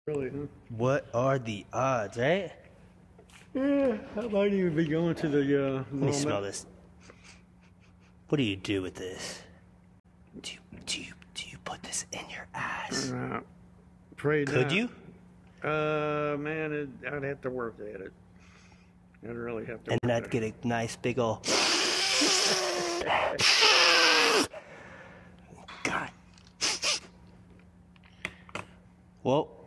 Really, huh? What are the odds, right? Yeah, I might even be going to the Let me smell this. What do you do with this? Do you put this in your ass? Pray Could not. you? Man, I'd have to work at it. I'd really have to. And work I'd at get a nice big ol' God. Well,